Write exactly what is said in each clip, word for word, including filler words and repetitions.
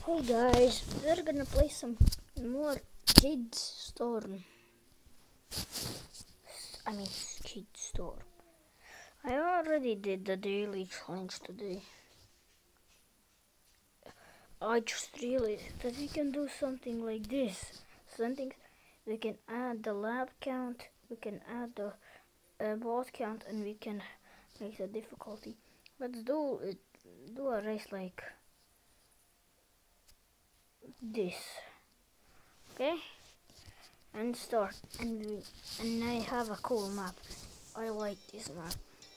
Hey guys, we're gonna play some more Kid Storm. I mean, Kid Storm. I already did the daily challenge today. I just realized that we can do something like this. Something we can add the lab count, we can add the uh, boss count, and we can make the difficulty. Let's do it. Do a race like this. Okay, and start, and we, and I have a cool map. I like this map.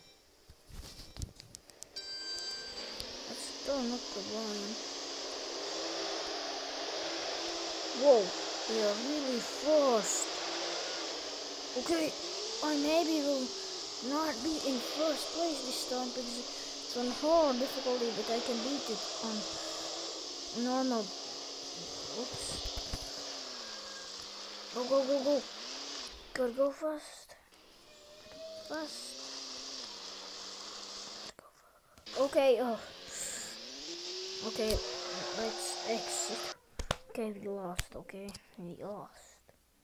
Let's turn up the volume. Whoa, we are really fast. Okay, I maybe will not be in first place this time because it's on hard difficulty, but I can beat it on normal. Oops. Go, go, go, go. Gotta go fast. Fast. Okay, oh. Okay, let's exit. Okay, we lost, okay? We lost.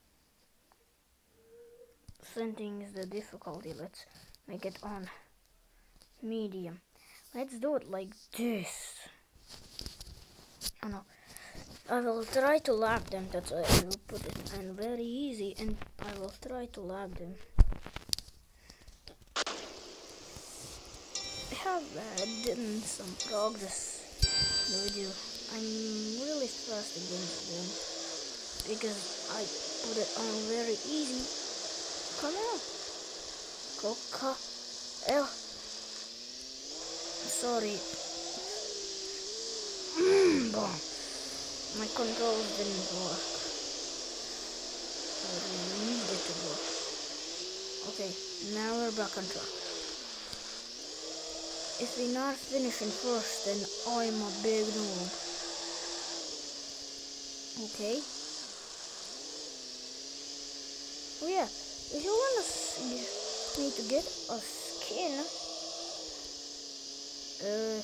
Setting is the difficulty. Let's make it on medium. Let's do it like this. Oh no. I will try to lap them, that's why I will put it on very easy, and I will try to lap them. I have uh, done some progress in the video. I'm really fast against them because I put it on very easy. Come on. Coca. Oh. Sorry. Boom. My controls didn't work. I really needed to work. Okay, now we're back on track. If we not finishing first, then I'm a big noob. Okay. Oh yeah, if you want me to get a skin, uh,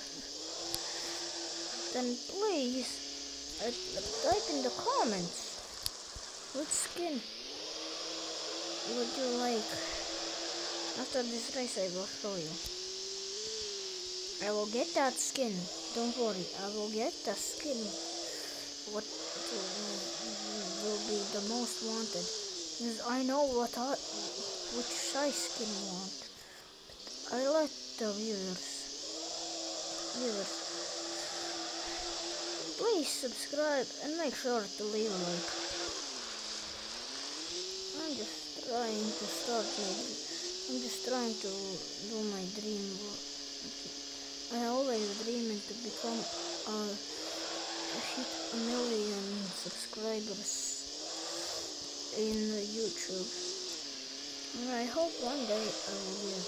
then please uh, type in the comments what skin would you like. After this race I will show you. I will get that skin, don't worry, I will get the skin what will be the most wanted, because I know what I, which size skin I want. But I let the viewers, viewers, please subscribe and make sure to leave a like. I'm just trying to start my, I'm just trying to do my dream. I always dreamed to become a, a hit a million subscribers in YouTube. And I hope one day I will get.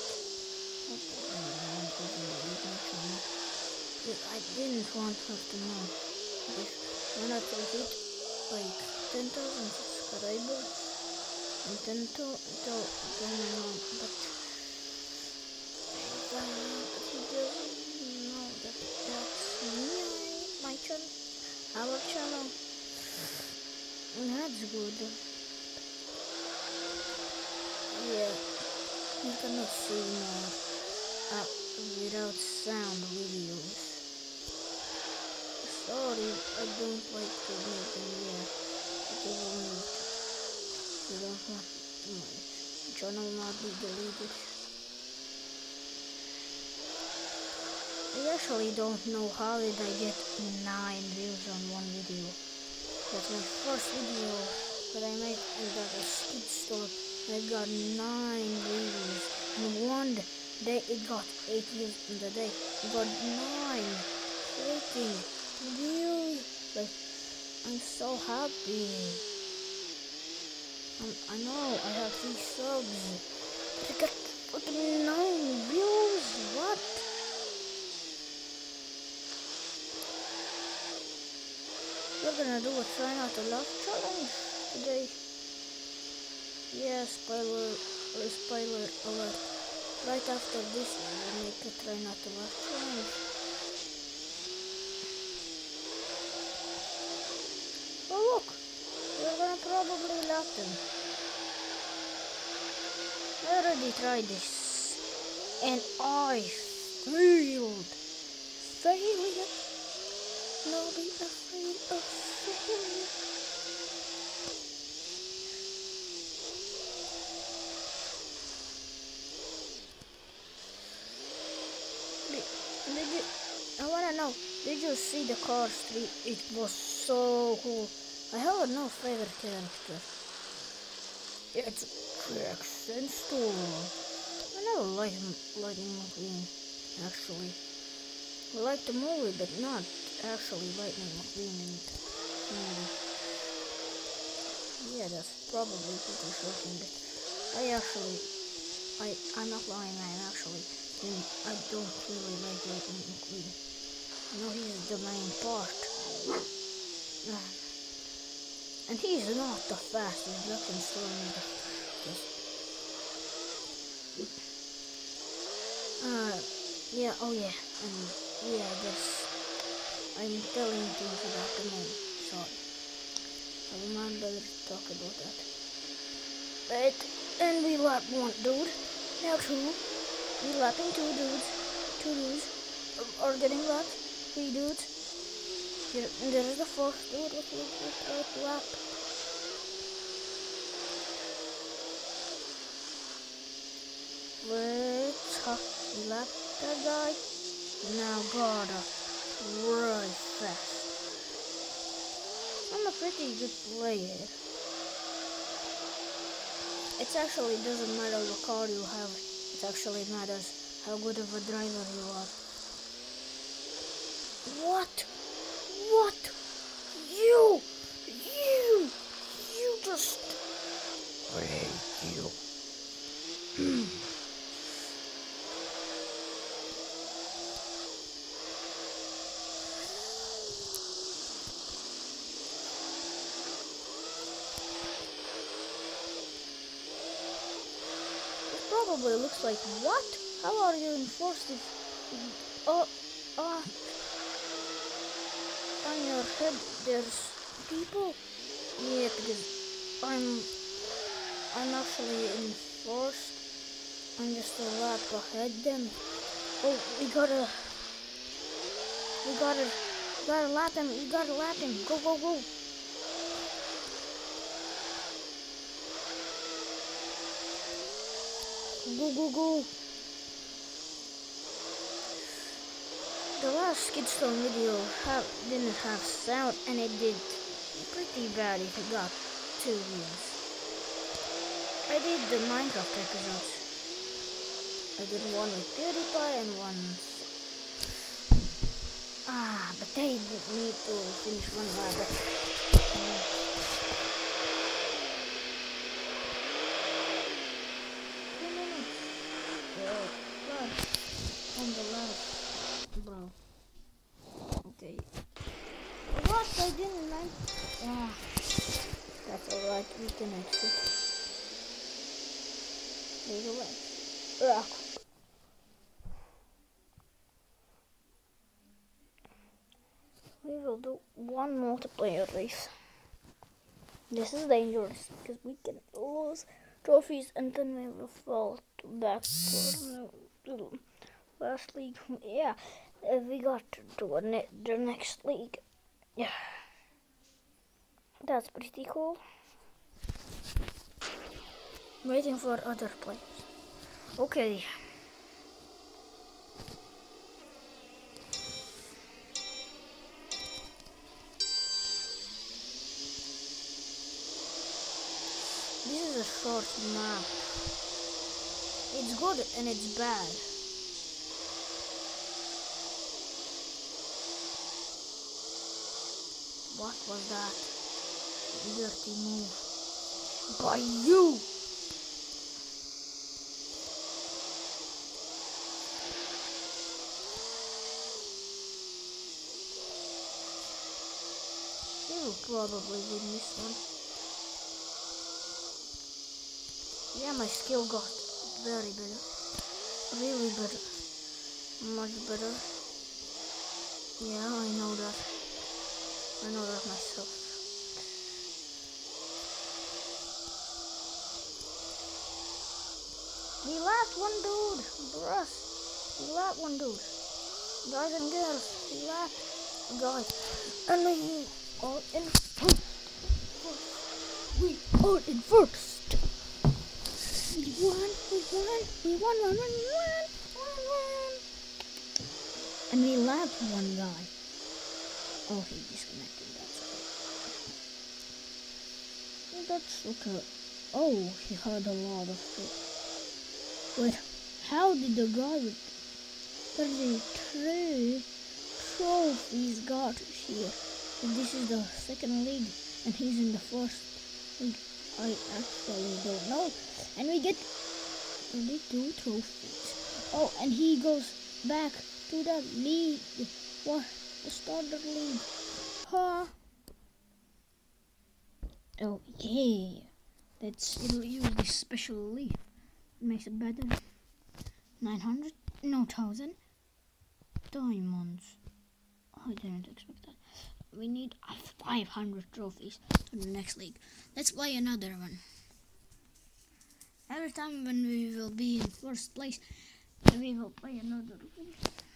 I didn't want her to know this. When I will hit like ten thousand subscribers and ten to till then I know, but I know that he doesn't know that that's me, my channel, our channel. That's good. Yeah, you cannot see more uh, without sound videos. Sorry, I don't like to make them here. It will not. You don't want my channel not be deleted. I actually don't know how did I get nine views on one video. That's my first video that I made in the Kid Storm. I got nine views. In one day it got eight views in the day. It got nine freaking views. Like, I'm so happy. Um, I know I have three subs. I got fucking nine views. What? We're gonna do a try not to laugh challenge today. Yeah, spoiler, uh, spoiler alert. Right after this, I will make a try not to laugh challenge. got them. I already tried this, and I failed. Failure. No, be afraid of failure. Did, did you, I wanna know, did you see the car street? It was so cool. I have no favorite character. It's Jackson Storm. I never liked Lightning McQueen, actually. I like the movie, but not actually Lightning McQueen in the movie. Yeah, that's probably pretty shocking, but I actually, I, I'm not lying, I actually, I don't really like Lightning McQueen. I know he's the main part. And he's not the fastest. Jackson Storm is the fastest. Uh, yeah, oh yeah, and yeah, I guess I'm telling things about the moon. Sorry. I will not bother to talk about that. But, and we lap one dude. Now two. We lapping two dudes. Two dudes are getting lapped. Three dudes. Here, and there is the fourth dude with the lap. Let's uh, lap that guy. Now gotta really fast. I'm a pretty good player. It actually doesn't matter what car you have. It actually matters how good of a driver you are. What? What? You! You! You just... I hate you. Probably looks like, what? How are you enforced if uh, uh, on your head there's people? Yeah, because I'm I'm actually enforced. I'm just a lap ahead them. Oh, we gotta we gotta we gotta lap him, we gotta lap him. Go go go. Go, go, go. The last Skidstone video have, didn't have sound, and it did pretty bad if it got two views. I did the Minecraft episodes. I did one with PewDiePie and one... Ah, but they didn't need to finish one by the... On the left, bro. Okay. What? I didn't like. Ah, that's alright. We can exit. There's a way. Ugh. We will do one multiplayer race. This is dangerous because we can lose trophies and then we will fall back to the last league. Yeah, uh, we got to a ne the next league. Yeah, that's pretty cool. Waiting for other players. Okay. This is a short map. It's good and it's bad. What was that? Dirty move by you. You will probably win this one. Yeah, my skill got very better. Really better. Much better. Yeah, I know that. I know that myself. We left one dude. Bruh. We left one dude. Guys and girls, we left a guy. And we are in first. We are in first. We won, we won, we won, won, won, won, won, won. And we left one guy. Oh, he disconnected. That's okay. That's okay. Oh, he had a lot of stuff. Wait, how did the guy with thirty-three trophies got here? If this is the second league and he's in the first league, I actually don't know. And we get thirty-two trophies. Oh, and he goes back to the league. What? The starter league. Huh? Oh, yeah. Let's use this special leaf. It makes it better. nine hundred? No, one thousand. Diamonds. I didn't expect that. We need five hundred trophies for the next league. Let's play another one. Every time when we will be in first place, we will play another one.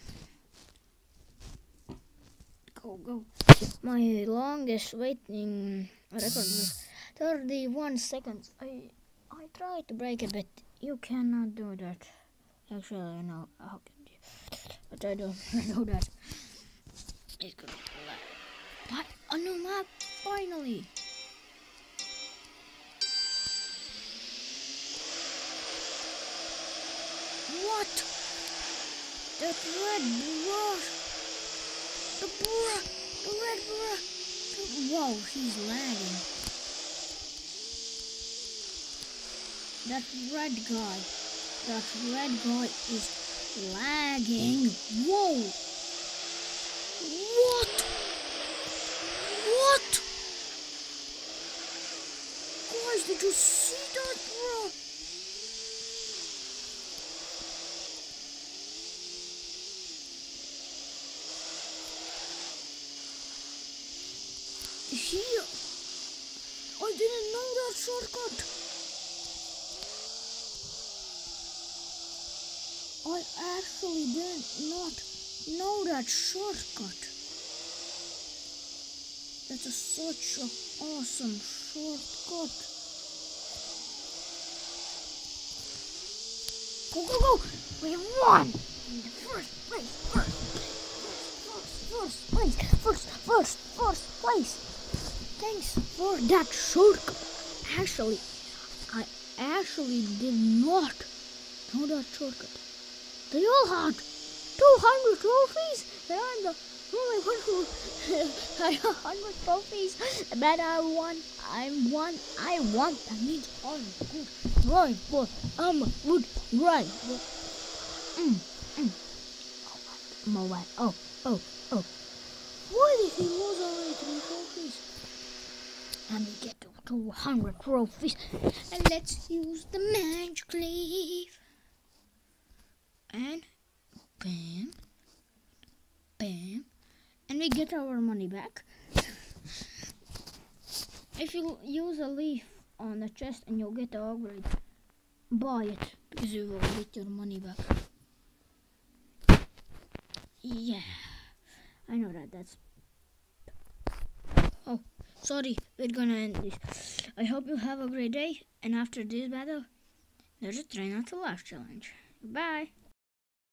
Go, go. My longest waiting record was thirty-one seconds. I I tried to break it, but you cannot do that. Actually, I know how can you, but I don't know that. It's good. But a new map finally. What? That red brush. The brush. The red brush. Whoa, he's lagging. That red guy. That red guy is lagging. Whoa. What? What? Guys, did you see that, bro? Here. I didn't know that shortcut. I actually did not know that shortcut. That's a, such an awesome shortcut. Go, go, go! We won! In the first place, first, first, first place, first, first, first place. Thanks for that shortcut. Actually, I actually did not know that shortcut. They all had two hundred trophies. They are the only one who had one hundred trophies. But I won. I won. I won. That means I'm good. Right, boy. I'm a good right. Mm, mm. Oh, mobile. Oh, oh, oh. Why did he lose already three trophies? And we get to two hundred trophies. And let's use the magic leaf. And bam, bam, and we get our money back. If you use a leaf on the chest and you'll get the upgrade, buy it because you will get your money back. Yeah, I know that. That's. Oh, sorry, we're gonna end this. I hope you have a great day. And after this battle, there's a try not to laugh challenge. Goodbye.